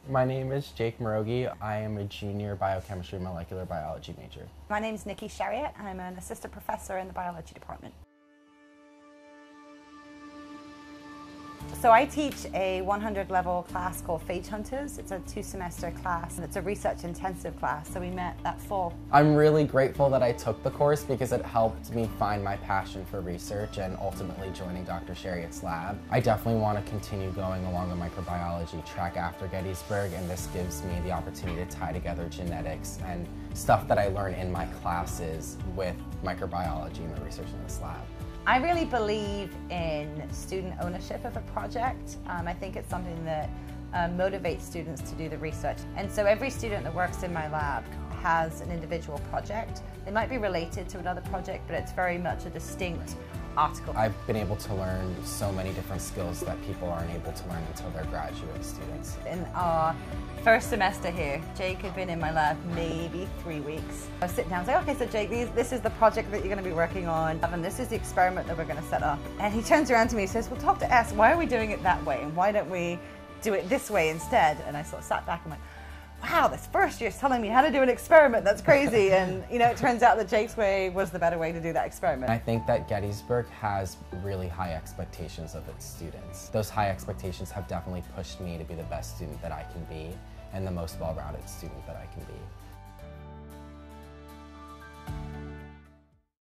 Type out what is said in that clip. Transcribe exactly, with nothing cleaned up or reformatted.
My name is Jacob Marogi. I am a junior biochemistry molecular biology major. My name is Nikki Shariat. I'm an assistant professor in the biology department. So I teach a one hundred level class called Phage Hunters. It's a two semester class and it's a research intensive class, so we met that fall. I'm really grateful that I took the course because it helped me find my passion for research and ultimately joining Doctor Shariat's lab. I definitely want to continue going along the microbiology track after Gettysburg, and this gives me the opportunity to tie together genetics and stuff that I learn in my classes with microbiology and the research in this lab. I really believe in student ownership of a project. Um, I think it's something that uh, motivates students to do the research. And so every student that works in my lab has an individual project. They might be related to another project, but it's very much a distinct article. I've been able to learn so many different skills that people aren't able to learn until they're graduate students. In our first semester here, Jake had been in my lab maybe three weeks. I was sitting down and say, okay, so Jake, these, this is the project that you're going to be working on, and this is the experiment that we're going to set up. And he turns around to me and says, well, talk to S, why are we doing it that way? And why don't we do it this way instead? And I sort of sat back and went, wow, this first year's telling me how to do an experiment, that's crazy. And you know, it turns out that Jake's way was the better way to do that experiment. I think that Gettysburg has really high expectations of its students. Those high expectations have definitely pushed me to be the best student that I can be and the most well-rounded student that I can be.